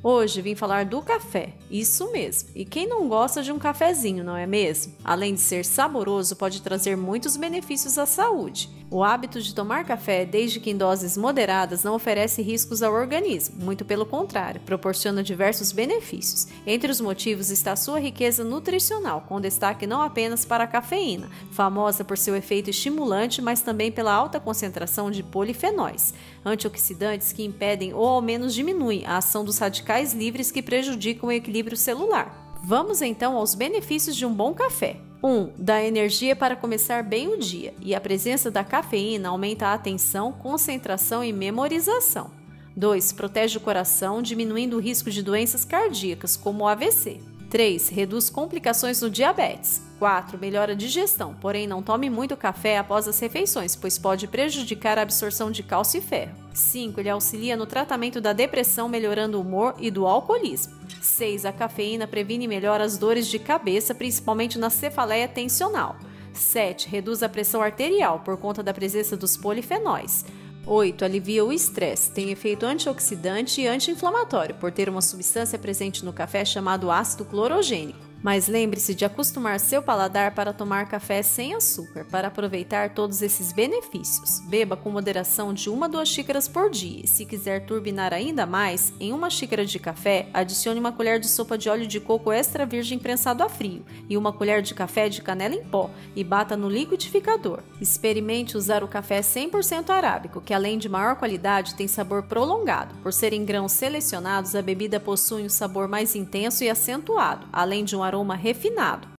Hoje vim falar do café, isso mesmo. E quem não gosta de um cafezinho, não é mesmo? Além de ser saboroso, pode trazer muitos benefícios à saúde. O hábito de tomar café, desde que em doses moderadas, não oferece riscos ao organismo, muito pelo contrário, proporciona diversos benefícios. Entre os motivos está a sua riqueza nutricional, com destaque não apenas para a cafeína, famosa por seu efeito estimulante, mas também pela alta concentração de polifenóis, antioxidantes que impedem ou ao menos diminuem a ação dos radicais livres que prejudicam o equilíbrio celular. Vamos então aos benefícios de um bom café. 1. Dá energia para começar bem o dia, e a presença da cafeína aumenta a atenção, concentração e memorização. 2. Protege o coração, diminuindo o risco de doenças cardíacas, como o AVC. 3. Reduz complicações no diabetes. 4. Melhora a digestão, porém não tome muito café após as refeições, pois pode prejudicar a absorção de cálcio e ferro. 5. Ele auxilia no tratamento da depressão, melhorando o humor e do alcoolismo. 6. A cafeína previne e melhora as dores de cabeça, principalmente na cefaleia tensional. 7. Reduz a pressão arterial, por conta da presença dos polifenóis. 8. Alivia o estresse, tem efeito antioxidante e anti-inflamatório, por ter uma substância presente no café chamado ácido clorogênico. Mas lembre-se de acostumar seu paladar para tomar café sem açúcar, para aproveitar todos esses benefícios. Beba com moderação de 1 a 2 xícaras por dia. E se quiser turbinar ainda mais, em 1 xícara de café, adicione 1 colher de sopa de óleo de coco extra virgem prensado a frio e 1 colher de café de canela em pó e bata no liquidificador. Experimente usar o café 100% arábico, que além de maior qualidade, tem sabor prolongado. Por serem grãos selecionados, a bebida possui um sabor mais intenso e acentuado, além de um aroma refinado.